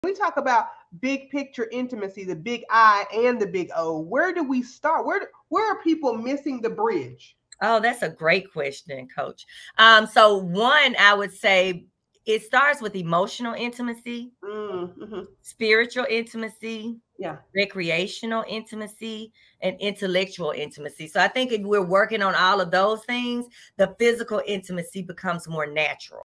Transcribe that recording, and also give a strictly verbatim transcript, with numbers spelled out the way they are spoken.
We talk about big picture intimacy, the big I and the big O. Where do we start? Where where are people missing the bridge? Oh, that's a great question, Coach. Um, so one, I would say it starts with emotional intimacy, Mm-hmm. spiritual intimacy, Yeah. recreational intimacy, and intellectual intimacy. So I think if we're working on all of those things, the physical intimacy becomes more natural.